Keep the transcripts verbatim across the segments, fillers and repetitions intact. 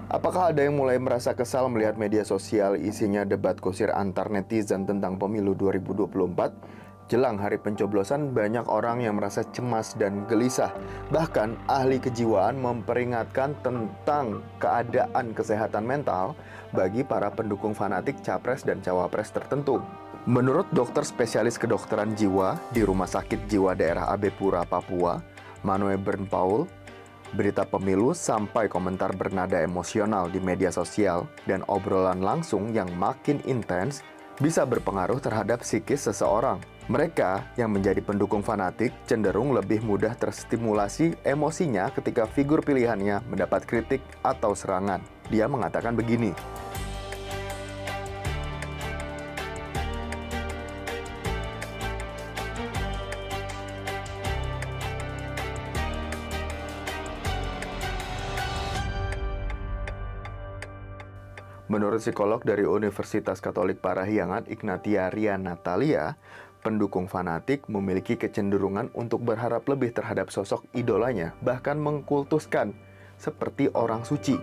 Apakah ada yang mulai merasa kesal melihat media sosial isinya debat kusir antar netizen tentang pemilu dua ribu dua puluh empat? Jelang hari pencoblosan, banyak orang yang merasa cemas dan gelisah. Bahkan ahli kejiwaan memperingatkan tentang keadaan kesehatan mental bagi para pendukung fanatik capres dan cawapres tertentu. Menurut dokter spesialis kedokteran jiwa di Rumah Sakit Jiwa Daerah Abepura, Papua, Manuel Bernpaul, berita pemilu sampai komentar bernada emosional di media sosial dan obrolan langsung yang makin intens bisa berpengaruh terhadap psikis seseorang. Mereka yang menjadi pendukung fanatik cenderung lebih mudah terstimulasi emosinya ketika figur pilihannya mendapat kritik atau serangan. Dia mengatakan begini, menurut psikolog dari Universitas Katolik Parahyangan, Ignatia Ria Natalia, pendukung fanatik memiliki kecenderungan untuk berharap lebih terhadap sosok idolanya, bahkan mengkultuskan seperti orang suci.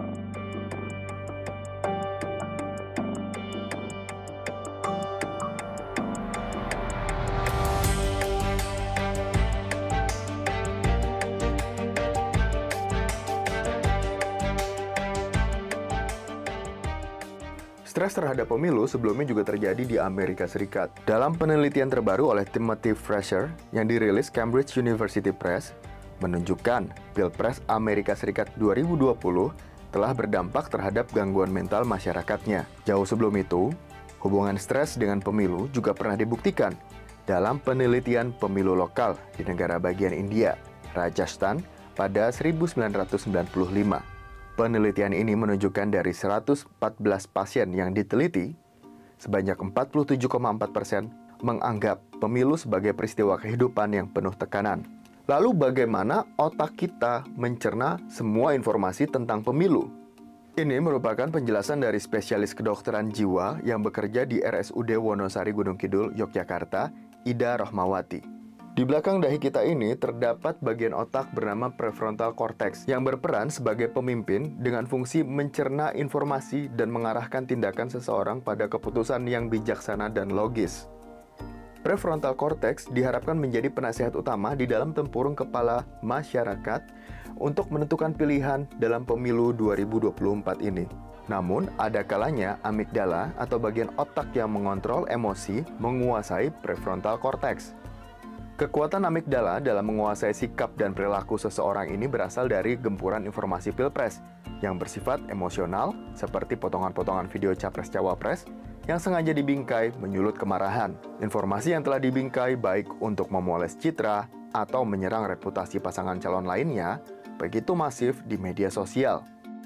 Stres terhadap pemilu sebelumnya juga terjadi di Amerika Serikat. Dalam penelitian terbaru oleh Timothy Fraser yang dirilis Cambridge University Press, menunjukkan Pilpres Amerika Serikat dua ribu dua puluh telah berdampak terhadap gangguan mental masyarakatnya. Jauh sebelum itu, hubungan stres dengan pemilu juga pernah dibuktikan dalam penelitian pemilu lokal di negara bagian India, Rajasthan, pada seribu sembilan ratus sembilan puluh lima. Penelitian ini menunjukkan dari seratus empat belas pasien yang diteliti, sebanyak empat puluh tujuh koma empat persen menganggap pemilu sebagai peristiwa kehidupan yang penuh tekanan. Lalu bagaimana otak kita mencerna semua informasi tentang pemilu? Ini merupakan penjelasan dari spesialis kedokteran jiwa yang bekerja di R S U D Wonosari Gunung Kidul, Yogyakarta, Ida Rohmawati. Di belakang dahi kita ini terdapat bagian otak bernama prefrontal cortex yang berperan sebagai pemimpin dengan fungsi mencerna informasi dan mengarahkan tindakan seseorang pada keputusan yang bijaksana dan logis. Prefrontal cortex diharapkan menjadi penasihat utama di dalam tempurung kepala masyarakat untuk menentukan pilihan dalam pemilu dua ribu dua puluh empat ini. Namun, ada kalanya amigdala atau bagian otak yang mengontrol emosi menguasai prefrontal cortex. Kekuatan amigdala dalam menguasai sikap dan perilaku seseorang ini berasal dari gempuran informasi pilpres yang bersifat emosional seperti potongan-potongan video capres-cawapres yang sengaja dibingkai menyulut kemarahan. Informasi yang telah dibingkai baik untuk memoles citra atau menyerang reputasi pasangan calon lainnya begitu masif di media sosial.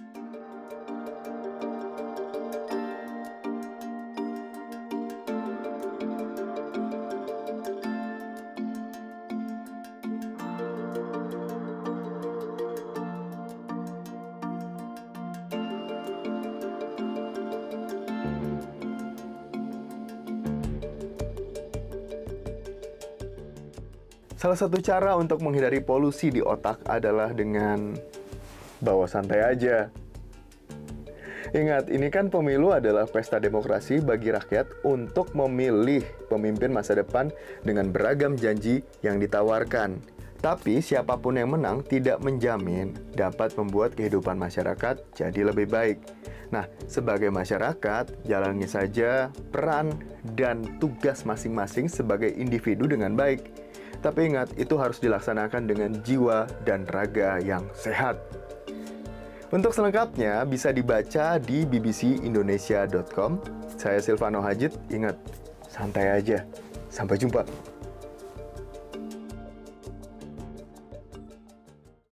Salah satu cara untuk menghindari polusi di otak adalah dengan bawa santai aja. Ingat, ini kan pemilu adalah pesta demokrasi bagi rakyat untuk memilih pemimpin masa depan dengan beragam janji yang ditawarkan. Tapi siapapun yang menang tidak menjamin dapat membuat kehidupan masyarakat jadi lebih baik. Nah, sebagai masyarakat, jalani saja peran dan tugas masing-masing sebagai individu dengan baik. Tapi ingat, itu harus dilaksanakan dengan jiwa dan raga yang sehat. Untuk selengkapnya, bisa dibaca di b b c indonesia dot com. Saya Silvano Hajid, ingat, santai aja. Sampai jumpa.